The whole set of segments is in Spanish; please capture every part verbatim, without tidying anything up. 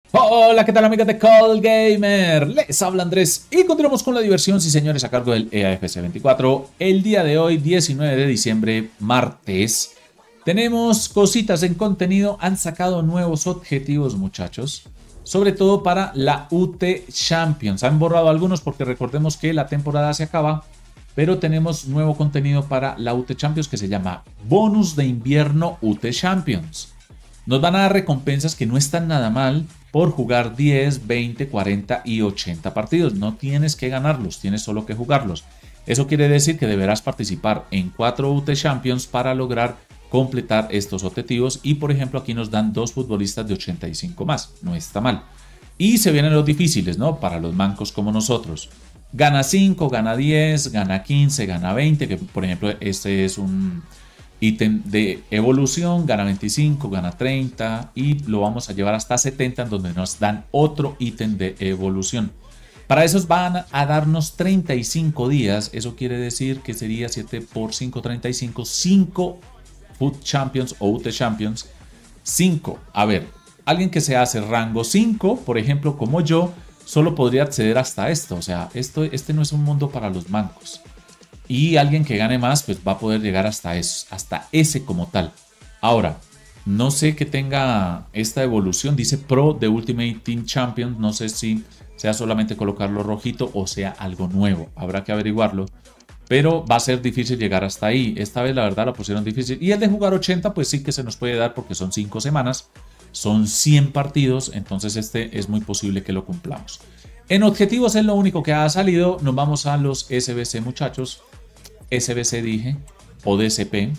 Hola, ¿qué tal amigos de Call Gamer? Les habla Andrés y continuamos con la diversión, sí señores, a cargo del E A F C veinticuatro. El día de hoy, diecinueve de diciembre, martes, tenemos cositas en contenido. Han sacado nuevos objetivos, muchachos, sobre todo para la U T Champions. Han borrado algunos porque recordemos que la temporada se acaba, pero tenemos nuevo contenido para la U T Champions que se llama Bonus de Invierno U T Champions. Nos van a dar recompensas que no están nada mal por jugar diez, veinte, cuarenta y ochenta partidos. No tienes que ganarlos, tienes solo que jugarlos. Eso quiere decir que deberás participar en cuatro U T Champions para lograr completar estos objetivos. Y por ejemplo aquí nos dan dos futbolistas de ochenta y cinco más, no está mal. Y se vienen los difíciles, ¿no? Para los mancos como nosotros. Gana cinco, gana diez, gana quince, gana veinte, que por ejemplo este es un ítem de evolución, gana veinticinco, gana treinta y lo vamos a llevar hasta setenta, en donde nos dan otro ítem de evolución. Para esos van a darnos treinta y cinco días, eso quiere decir que sería siete por cinco, treinta y cinco, cinco Foot Champions o U T Champions, cinco. A ver, alguien que se hace rango cinco, por ejemplo, como yo, solo podría acceder hasta esto, o sea, esto, este no es un mundo para los mancos. Y alguien que gane más, pues va a poder llegar hasta eso, hasta ese como tal. Ahora, no sé que tenga esta evolución. Dice Pro de Ultimate Team Champions. No sé si sea solamente colocarlo rojito o sea algo nuevo. Habrá que averiguarlo. Pero va a ser difícil llegar hasta ahí. Esta vez la verdad la pusieron difícil. Y el de jugar ochenta, pues sí que se nos puede dar porque son cinco semanas. Son cien partidos. Entonces este es muy posible que lo cumplamos. En objetivos es lo único que ha salido. Nos vamos a los S B C, muchachos. S B C dije, o D C P.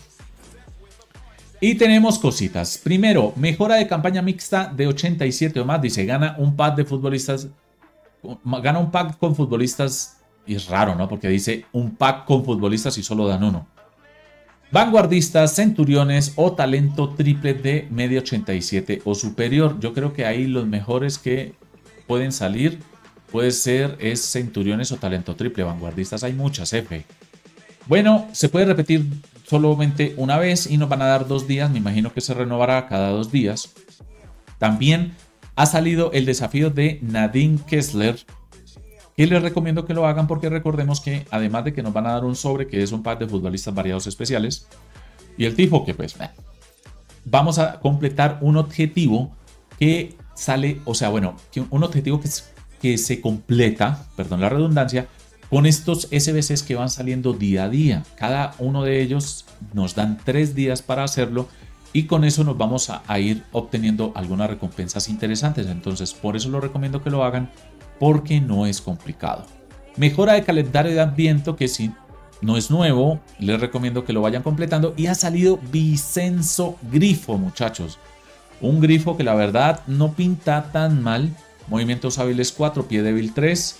Y tenemos cositas. Primero, mejora de campaña mixta de ochenta y siete o más. Dice, gana un pack de futbolistas. Gana un pack con futbolistas. Y es raro, ¿no? Porque dice un pack con futbolistas y solo dan uno. Vanguardistas, centuriones o talento triple de media ochenta y siete o superior. Yo creo que ahí los mejores que pueden salir puede ser es centuriones o talento triple. Vanguardistas hay muchas, F. Bueno, se puede repetir solamente una vez y nos van a dar dos días. Me imagino que se renovará cada dos días. También ha salido el desafío de Nadine Kessler, que les recomiendo que lo hagan porque recordemos que además de que nos van a dar un sobre, que es un pack de futbolistas variados especiales, y el tifo que pues, vamos a completar un objetivo que sale, o sea, bueno, un objetivo que, que se completa, perdón la redundancia, con estos S B Cs que van saliendo día a día. Cada uno de ellos nos dan tres días para hacerlo y con eso nos vamos a, a ir obteniendo algunas recompensas interesantes. Entonces, por eso lo recomiendo que lo hagan porque no es complicado. Mejora de calendario de Adviento, que si no es nuevo, les recomiendo que lo vayan completando. Y ha salido Vicenzo Grifo, muchachos. Un grifo que la verdad no pinta tan mal. Movimientos hábiles cuatro, pie débil tres.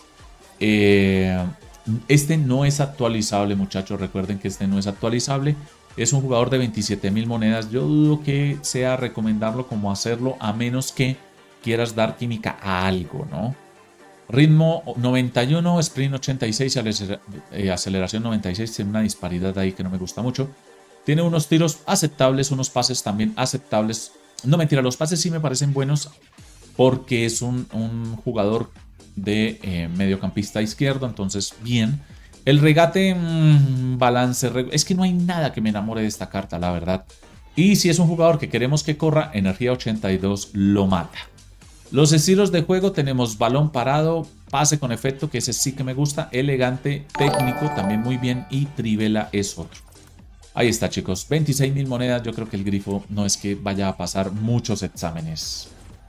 Eh, este no es actualizable, muchachos. Recuerden que este no es actualizable. Es un jugador de veintisiete mil monedas. Yo dudo que sea recomendarlo como hacerlo, a menos que quieras dar química a algo, ¿no? Ritmo noventa y uno, sprint ochenta y seis, aceleración noventa y seis. Tiene una disparidad ahí que no me gusta mucho. Tiene unos tiros aceptables, unos pases también aceptables. No, mentira, los pases sí me parecen buenos porque es un, un jugador de eh, mediocampista izquierdo, entonces bien. El regate, mmm, balance, reg es que no hay nada que me enamore de esta carta, la verdad. Y si es un jugador que queremos que corra, energía ochenta y dos lo mata. Los estilos de juego tenemos balón parado, pase con efecto, que ese sí que me gusta, elegante, técnico, también muy bien, y trivela es otro. Ahí está, chicos, veintiséis mil monedas. Yo creo que el grifo no es que vaya a pasar muchos exámenes.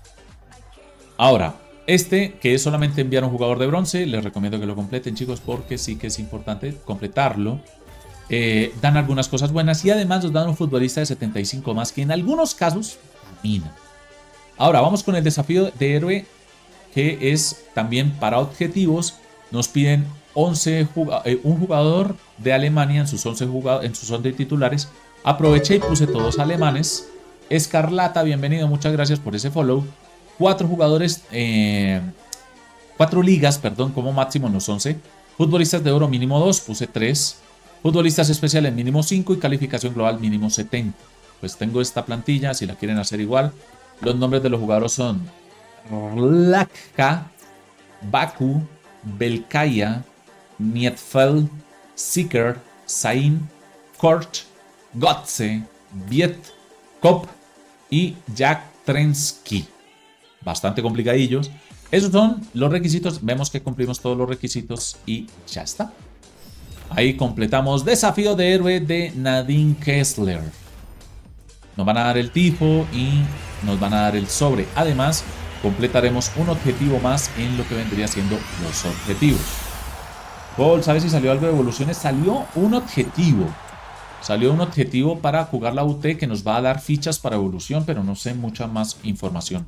Ahora, este, que es solamente enviar un jugador de bronce, les recomiendo que lo completen, chicos, porque sí que es importante completarlo. Eh, dan algunas cosas buenas y además nos dan un futbolista de setenta y cinco más, que en algunos casos camina. Ahora, vamos con el desafío de héroe, que es también para objetivos. Nos piden once jug eh, un jugador de Alemania en sus once, en sus once titulares. Aproveché y puse todos alemanes. Escarlata, bienvenido, muchas gracias por ese follow. Cuatro jugadores, eh, cuatro ligas, perdón, como máximo en los once. Futbolistas de oro mínimo dos, puse tres. Futbolistas especiales mínimo cinco y calificación global mínimo setenta. Pues tengo esta plantilla, si la quieren hacer igual. Los nombres de los jugadores son Lakka, Baku, Belkaya, Nietfeld, Seeker, Zain, Kort, Gotze, Viet, Kop y Jack Trensky. Bastante complicadillos. Esos son los requisitos. Vemos que cumplimos todos los requisitos y ya está. Ahí completamos desafío de héroe de Nadine Kessler. Nos van a dar el tifo y nos van a dar el sobre. Además, completaremos un objetivo más en lo que vendría siendo los objetivos. Paul, ¿sabes si salió algo de evoluciones? Salió un objetivo. Salió un objetivo para jugar la U T que nos va a dar fichas para evolución, pero no sé mucha más información.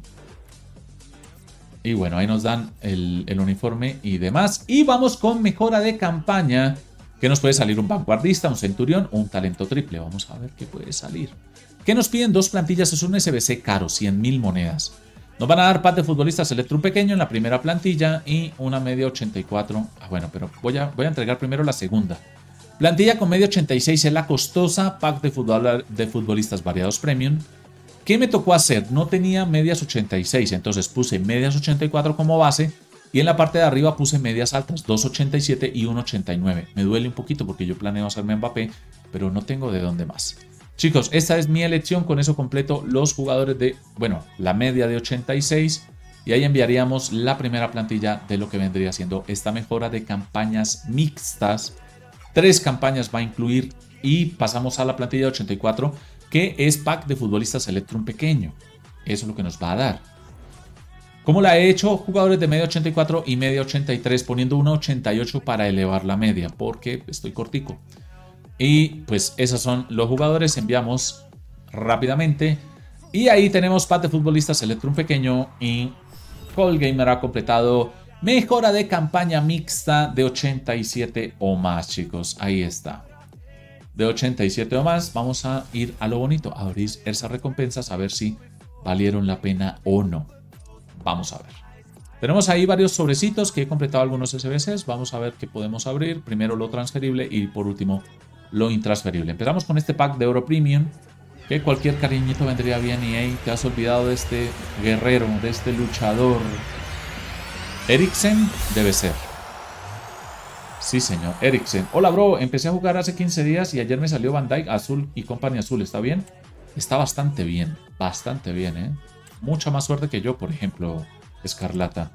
Y bueno, ahí nos dan el, el uniforme y demás. Y vamos con mejora de campaña, que nos puede salir un vanguardista, un centurión o un talento triple. Vamos a ver qué puede salir. ¿Qué nos piden? Dos plantillas, es un S B C caro, cien mil monedas. Nos van a dar pack de futbolistas Electrum pequeño en la primera plantilla y una media ochenta y cuatro. Ah, bueno, pero voy a, voy a entregar primero la segunda. Plantilla con media ochenta y seis es la costosa, pack de, futbol, de futbolistas variados premium. ¿Qué me tocó hacer? No tenía medias ochenta y seis, entonces puse medias ochenta y cuatro como base y en la parte de arriba puse medias altas, dos ochenta y siete y uno ochenta y nueve. Me duele un poquito porque yo planeo hacerme Mbappé, pero no tengo de dónde más. Chicos, esta es mi elección, con eso completo los jugadores de, bueno, la media de ochenta y seis y ahí enviaríamos la primera plantilla de lo que vendría siendo esta mejora de campañas mixtas. Tres campañas va a incluir y pasamos a la plantilla de ochenta y cuatro, que es pack de futbolistas Electrum pequeño. Eso es lo que nos va a dar. ¿Cómo la he hecho? Jugadores de media ochenta y cuatro y media ochenta y tres, poniendo una ochenta y ocho para elevar la media, porque estoy cortico. Y pues esos son los jugadores, enviamos rápidamente. Y ahí tenemos pack de futbolistas Electrum pequeño y Colgamer ha completado mejora de campaña mixta de ochenta y siete o más, chicos. Ahí está. De ochenta y siete o más, vamos a ir a lo bonito, a abrir esas recompensas, a ver si valieron la pena o no. Vamos a ver. Tenemos ahí varios sobrecitos que he completado algunos S B Cs. Vamos a ver qué podemos abrir. Primero lo transferible y por último lo intransferible. Empezamos con este pack de oro premium, que cualquier cariñito vendría bien. Y hey, te has olvidado de este guerrero, de este luchador. Eriksen debe ser. Sí, señor. Eriksen. Hola, bro. Empecé a jugar hace quince días y ayer me salió Van Dijk azul y Company azul. ¿Está bien? Está bastante bien. Bastante bien, ¿eh? Mucha más suerte que yo, por ejemplo, Escarlata.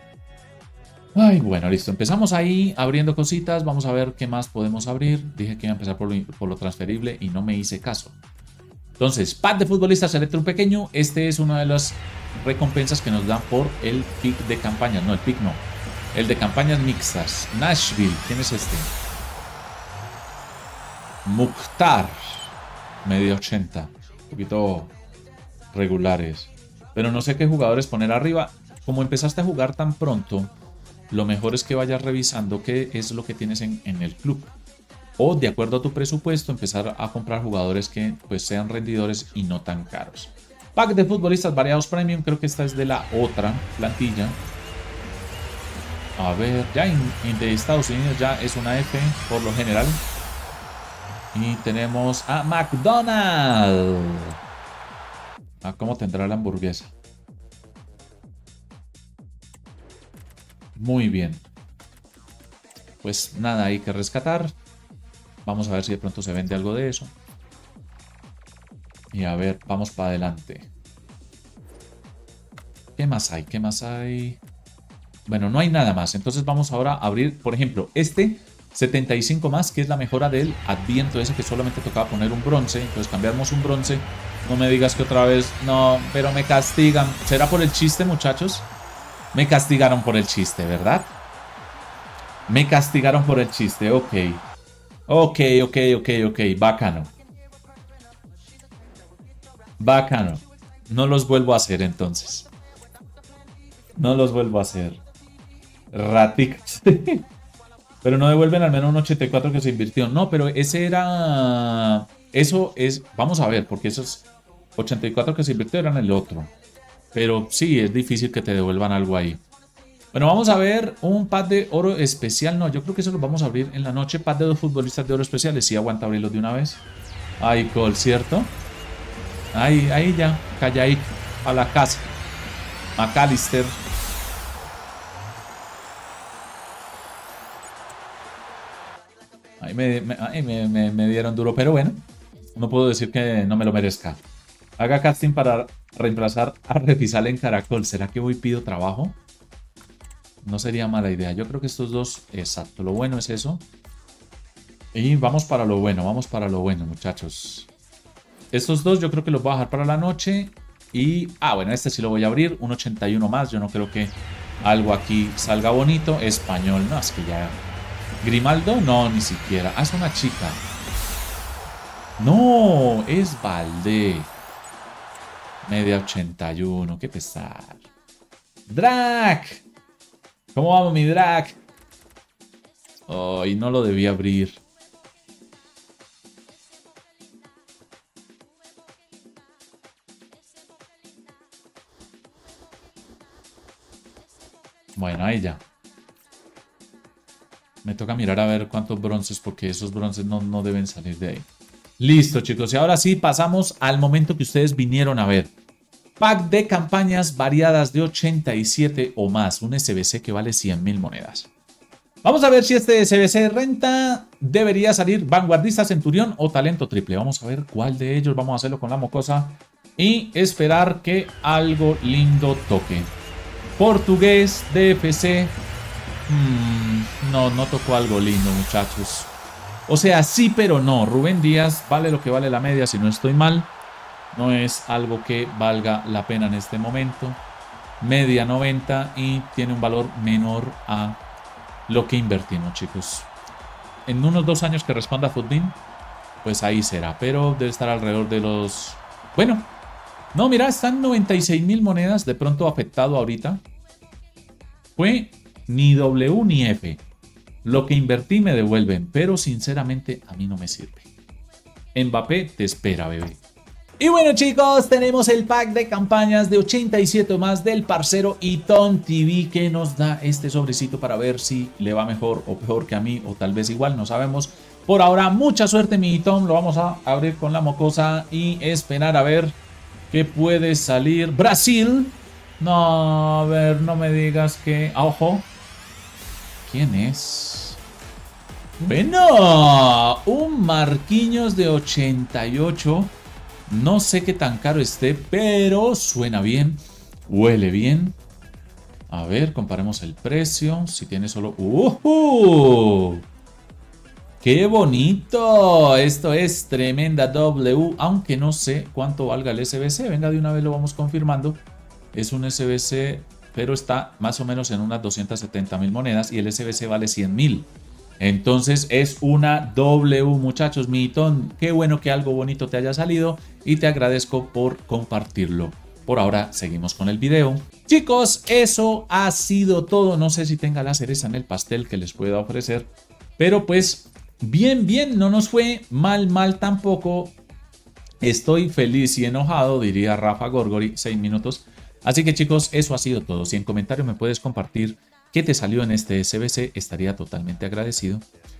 Ay, bueno, listo. Empezamos ahí abriendo cositas. Vamos a ver qué más podemos abrir. Dije que iba a empezar por lo, por lo transferible y no me hice caso. Entonces, pack de futbolistas Electrum pequeño. Este es una de las recompensas que nos dan por el pick de campañas. No, el pick no. El de campañas mixtas. Nashville. ¿Quién es este? Mukhtar. Media ochenta. Un poquito regulares. Pero no sé qué jugadores poner arriba. Como empezaste a jugar tan pronto, lo mejor es que vayas revisando qué es lo que tienes en, en el club. O de acuerdo a tu presupuesto, empezar a comprar jugadores que pues sean rendidores y no tan caros. Pack de futbolistas variados premium. Creo que esta es de la otra plantilla. A ver, ya en, en de Estados Unidos ya es una F por lo general. Y tenemos a McDonald's. Ah, ¿cómo tendrá la hamburguesa? Muy bien. Pues nada, hay que rescatar. Vamos a ver si de pronto se vende algo de eso. Y a ver, vamos para adelante. ¿Qué más hay? ¿Qué más hay? Bueno, no hay nada más. Entonces vamos ahora a abrir, por ejemplo, este setenta y cinco más, que es la mejora del Adviento ese que solamente tocaba poner un bronce. Entonces cambiamos un bronce. No me digas que otra vez, no, pero me castigan. ¿Será por el chiste, muchachos? Me castigaron por el chiste, ¿verdad? Me castigaron por el chiste, ok. Ok, ok, ok, ok, bacano. Bacano. No los vuelvo a hacer entonces. No los vuelvo a hacer. Raticos. Pero no devuelven al menos un ochenta y cuatro que se invirtió. No, pero ese era... Eso es... Vamos a ver, porque esos ochenta y cuatro que se invirtió eran el otro. Pero sí, es difícil que te devuelvan algo ahí. Bueno, vamos a ver un pack de oro especial. No, yo creo que eso lo vamos a abrir en la noche. Pack de dos futbolistas de oro especiales. Sí, aguanta abrirlos de una vez. Ay, Cole, ¿cierto? Ahí, ahí ya. Calladito. A la casa. McAllister. Ahí, me, me, ahí me, me, me dieron duro, pero bueno, no puedo decir que no me lo merezca. Haga casting para reemplazar a Refisal en Caracol. ¿Será que voy pido trabajo? No sería mala idea. Yo creo que estos dos, exacto, lo bueno es eso. Y vamos para lo bueno, vamos para lo bueno, muchachos. Estos dos yo creo que los voy a dejar para la noche. Y, ah, bueno, este sí lo voy a abrir. Un ochenta y uno más. Yo no creo que algo aquí salga bonito. Español, no, es que ya... Grimaldo, no, ni siquiera. Ah, es una chica. No, es Valdé. Media ochenta y uno, qué pesar. Drac. ¿Cómo vamos, mi Drac? Oh, y no lo debí abrir. Bueno, ahí ya. Me toca mirar a ver cuántos bronces, porque esos bronces no, no deben salir de ahí. Listo, chicos. Y ahora sí, pasamos al momento que ustedes vinieron a ver. Pack de campañas variadas de ochenta y siete o más. Un S B C que vale cien mil monedas. Vamos a ver si este S B C renta. Debería salir Vanguardista, Centurión o Talento Triple. Vamos a ver cuál de ellos. Vamos a hacerlo con la mocosa. Y esperar que algo lindo toque. Portugués, D F C... Hmm, no, no tocó algo lindo, muchachos. O sea, sí, pero no. Rubén Díaz vale lo que vale la media, si no estoy mal. No es algo que valga la pena en este momento. Media noventa y tiene un valor menor a lo que invertimos, chicos. En unos dos años que responda Footbin, pues ahí será. Pero debe estar alrededor de los... Bueno, no, mira, están noventa y seis mil monedas. De pronto afectado ahorita. Fue... Ni W ni F. Lo que invertí me devuelven, pero sinceramente a mí no me sirve. Mbappé te espera, bebé. Y bueno, chicos, tenemos el pack de campañas de ochenta y siete más del parcero Iton T V, que nos da este sobrecito para ver si le va mejor o peor que a mí, o tal vez igual, no sabemos. Por ahora, mucha suerte, mi Iton. Lo vamos a abrir con la mocosa y esperar a ver qué puede salir. Brasil. No, a ver, no me digas que... Ah, ojo. ¿Quién es? Bueno, un Marquinhos de ochenta y ocho. No sé qué tan caro esté, pero suena bien. Huele bien. A ver, comparemos el precio. Si tiene solo... ¡Uh! ¡Qué bonito! Esto es tremenda W, aunque no sé cuánto valga el S B C. Venga, de una vez lo vamos confirmando. Es un S B C... pero está más o menos en unas doscientas setenta mil monedas y el S B C vale cien mil. Entonces es una W, muchachos. Mi Iton, qué bueno que algo bonito te haya salido y te agradezco por compartirlo. Por ahora seguimos con el video. Chicos, eso ha sido todo. No sé si tenga la cereza en el pastel que les pueda ofrecer, pero pues bien, bien, no nos fue mal, mal tampoco. Estoy feliz y enojado, diría Rafa Gorgori, seis minutos. Así que, chicos, eso ha sido todo. Si en comentarios me puedes compartir qué te salió en este S B C, estaría totalmente agradecido.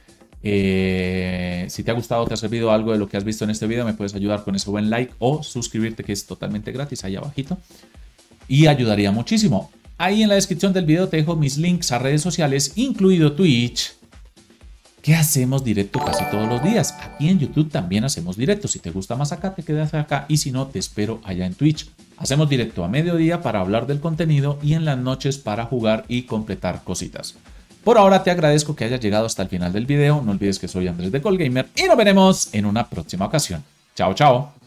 Eh, si te ha gustado o te ha servido algo de lo que has visto en este video, me puedes ayudar con ese buen like o suscribirte, que es totalmente gratis, ahí abajito. Y ayudaría muchísimo. Ahí en la descripción del video te dejo mis links a redes sociales, incluido Twitch, que hacemos directo casi todos los días. Aquí en YouTube también hacemos directo. Si te gusta más acá, te quedas acá. Y si no, te espero allá en Twitch. Hacemos directo a mediodía para hablar del contenido y en las noches para jugar y completar cositas. Por ahora te agradezco que hayas llegado hasta el final del video. No olvides que soy Andrés de Colgamer y nos veremos en una próxima ocasión. Chao, chao.